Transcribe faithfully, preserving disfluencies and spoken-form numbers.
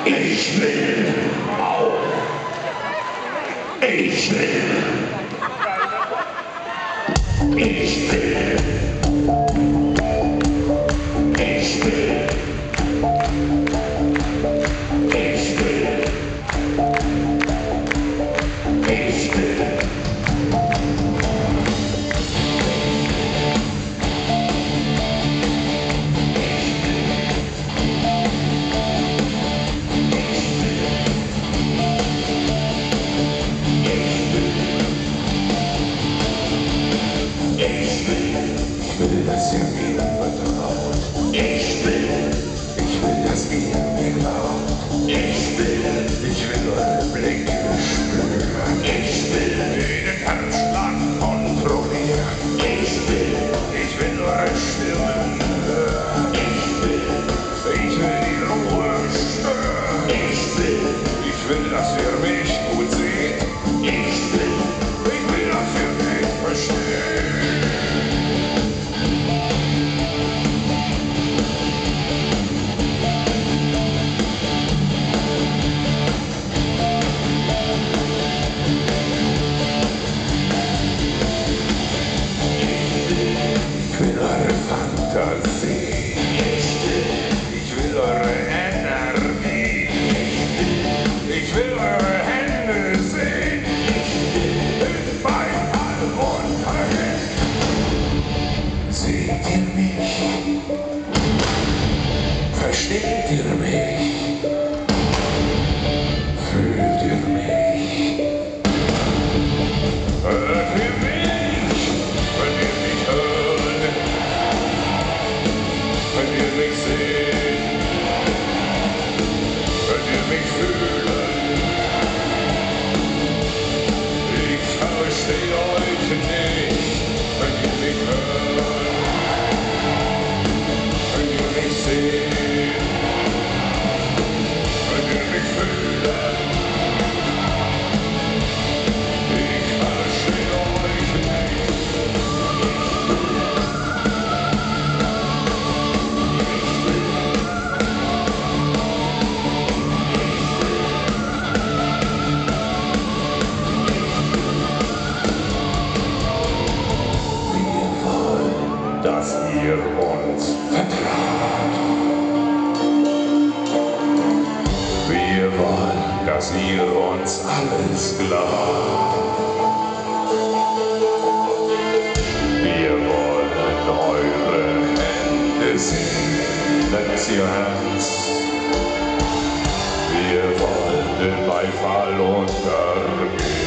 Ich will auch. Ich will. Ich will. Ich will. Ich will. Ich will. Ich will, dass ihr mir vertraut. Ich will, ich will, dass ihr mir glaubt. Ich will, ich will eure Blicke spüren. Ich will jeden Herzschlag kontrollieren. Ich will, ich will eure Stimmen hören. Ich will, ich will die Ruhe stören. Ich will, ich will, dass ihr mich gut seht. Ich will, ich will, dass ihr mich versteht. Ich will eure Fantasie. Ich will eure Energie. Ich will eure Hände sehen. Mit Beifall und Höhe. Seht ihr mich? Versteht ihr mich? Fühlt ihr mich? Hört ihr mich? Könnt ihr mich hören? Könnt ihr mich sehen? Könnt ihr mich fühlen? Ich verstehe euch nicht. Könnt ihr mich hören? Könnt ihr mich sehen? Könnt ihr mich fühlen? Ich verstehe euch nicht. Wir wollen, dass ihr uns vertraut. Wir wollen, dass ihr uns alles glaubt. Wir wollen eure Hände sehen, let's your hands. Wir wollen den Beifall untergehen.